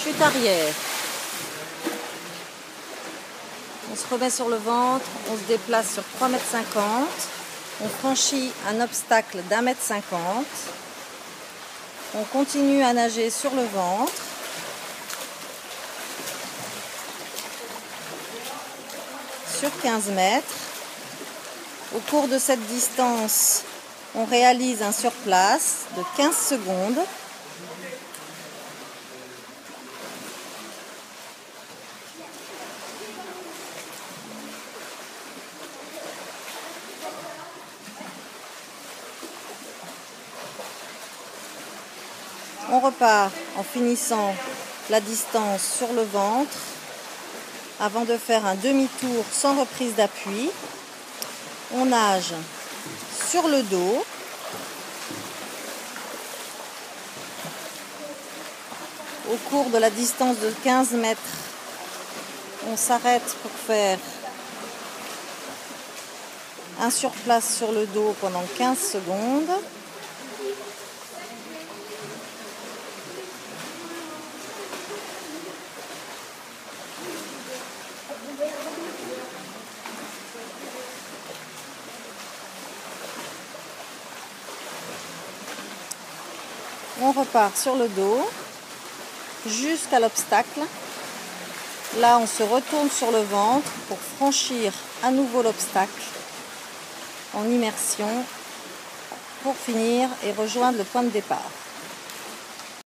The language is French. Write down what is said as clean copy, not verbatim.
Chute arrière. On se remet sur le ventre, on se déplace sur 3,50 m. On franchit un obstacle d'1,50 m. On continue à nager sur le ventre. Sur 15 mètres. Au cours de cette distance, on réalise un surplace de 15 secondes. On repart en finissant la distance sur le ventre avant de faire un demi-tour sans reprise d'appui. On nage sur le dos. Au cours de la distance de 15 mètres, on s'arrête pour faire un surplace sur le dos pendant 15 secondes. On repart sur le dos jusqu'à l'obstacle. Là, on se retourne sur le ventre pour franchir à nouveau l'obstacle en immersion pour finir et rejoindre le point de départ.